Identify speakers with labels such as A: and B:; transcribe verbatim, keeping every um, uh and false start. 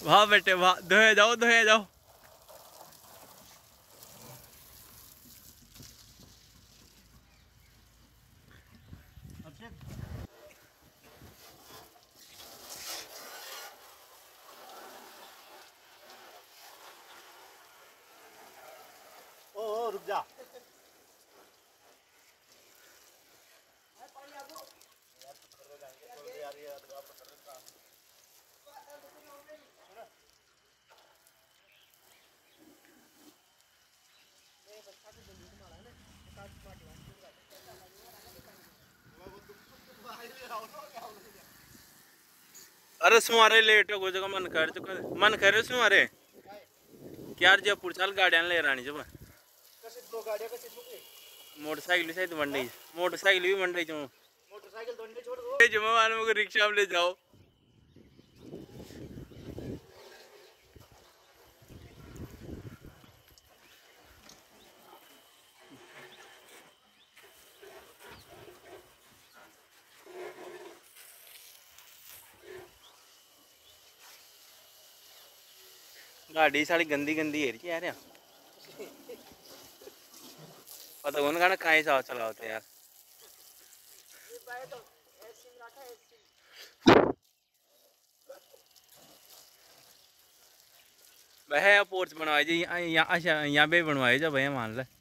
A: वाह बेटे वाह, धोए जाओ धोए जाओ।
B: ओ, ओ रुक जा।
A: अरे सुमारे लेट हो गए जगह मन कर चुका मन करे सुमारे क्या जयपुर चल गाड़ियां ले रानी जब
B: दो गाड़ियां कसे छूटे
A: मोटरसाइकिल से मंडी मोटरसाइकिल भी मंडी जो
B: मोटरसाइकिल तो छोड़ दो
A: जुम्मेवार में रिक्शा में ले जाओ। गाड़ी सारी गंदी गंदी है यार यार पता कौन गाना कहाँ हिसाब चलाते यार। वह पोर्च बनवाए जी यहाँ अच्छा यहाँ पे बनवाए जा भैया मान ले।